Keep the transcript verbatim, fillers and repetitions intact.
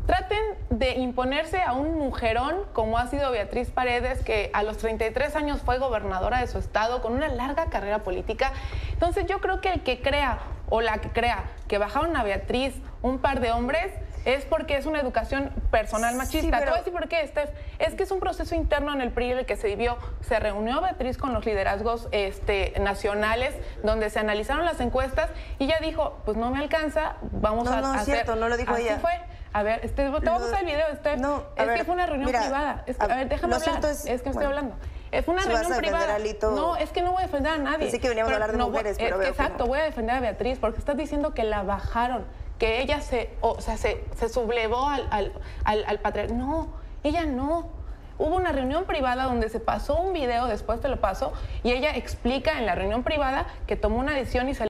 traten de imponerse a un mujerón como ha sido Beatriz Paredes, que a los treinta y tres años fue gobernadora de su estado con una larga carrera política. Entonces yo creo que el que crea o la que crea que bajaron a Beatriz un par de hombres es porque es una educación personal machista. Sí, pero... Te voy a decir por qué, Steph. Es que es un proceso interno en el P R I el que se vivió. Se reunió Beatriz con los liderazgos este, nacionales, donde se analizaron las encuestas y ella dijo, pues no me alcanza, vamos no, a, no, a es hacer... cierto, no lo dijo Así ella. fue. A ver, este, te voy a pasar el video, Steph. No, es ver, que fue una reunión mira, privada. Es que, a, a ver, déjame hablar. Es, es que bueno, estoy hablando. Es una si reunión vas a privada. A Lito, no, es que no voy a defender a nadie. Pensé que veníamos pero, a hablar de no, mujeres, es pero que veo exacto, que no. voy a defender a Beatriz porque estás diciendo que la bajaron, que ella se, o sea, se, se sublevó al, al, al, al patriarcado. No, ella no. Hubo una reunión privada donde se pasó un video, después te lo paso, y ella explica en la reunión privada que tomó una decisión y salió